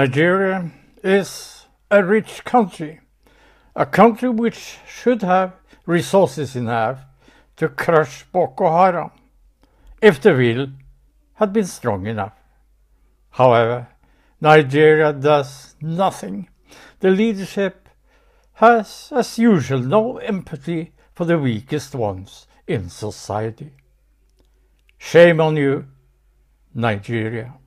Nigeria is a rich country, a country which should have resources enough to crush Boko Haram, if the will had been strong enough. However, Nigeria does nothing. The leadership has, as usual, no empathy for the weakest ones in society. Shame on you, Nigeria.